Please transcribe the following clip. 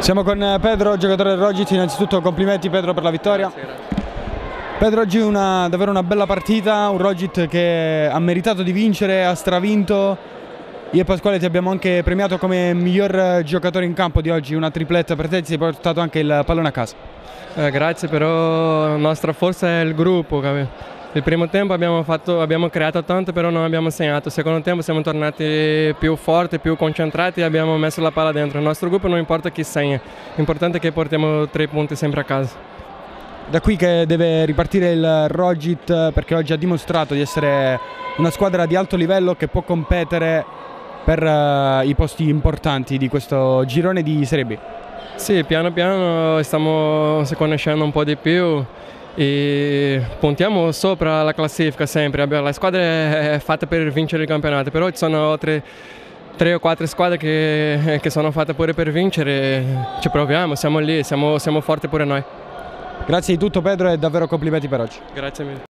Siamo con Pedro, giocatore del Rogit. Innanzitutto complimenti Pedro per la vittoria. Grazie. Pedro, oggi davvero una bella partita, un Rogit che ha meritato di vincere, ha stravinto. Io e Pasquale ti abbiamo anche premiato come miglior giocatore in campo di oggi, una tripletta per te, ti sei portato anche il pallone a casa. Grazie, però la nostra forza è il gruppo. Il primo tempo abbiamo creato tanto, però non abbiamo segnato. Il secondo tempo siamo tornati più forti, più concentrati e abbiamo messo la palla dentro. Il nostro gruppo non importa chi segna, l'importante è che portiamo 3 punti sempre a casa. Da qui che deve ripartire il Rogit, perché oggi ha dimostrato di essere una squadra di alto livello che può competere per i posti importanti di questo girone di Serie B. Sì, piano piano stiamo conoscendo un po' di più e puntiamo sopra la classifica sempre. La squadra è fatta per vincere il campionato, però ci sono altre 3 o 4 squadre che sono fatte pure per vincere. Ci proviamo, siamo lì, siamo forti pure noi. Grazie di tutto Pedro e davvero complimenti per oggi. Grazie mille.